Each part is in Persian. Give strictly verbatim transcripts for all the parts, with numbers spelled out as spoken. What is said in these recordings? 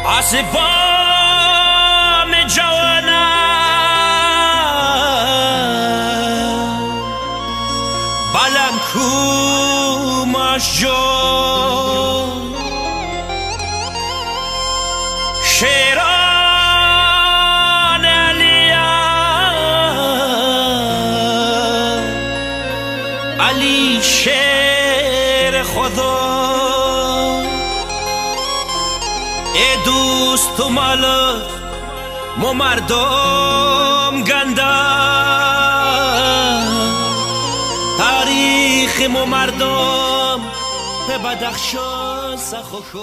آسبام جوانا بلم کوماش جو شیران علیا علی شیر خدا ای دوست و مالک مو مردم گنده تاریخ مو مردم به بدخشان سخوخو.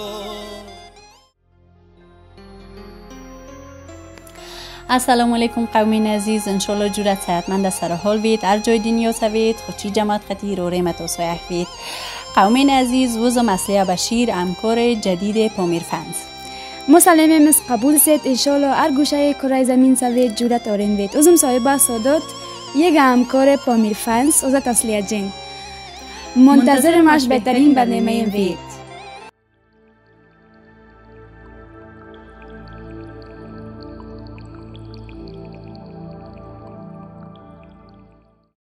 السلام علیکم قومین عزیز، انشالله جورت صحتمند سر حال وید هر جای دنیا سوید خوشی جماعت خطی رو ریمت و سایح وید. قومین عزیز وزم اصلیه بشیر امکار جدید پامیر فنز مسلمه مس قبول سید انشالله هر گوشه کره زمین سوید جورت آرین وید. ازم صاحبه سادات یک همکار پامیر فنز وزت اصلیه جنگ منتظر ماش بهترین برنامه وید.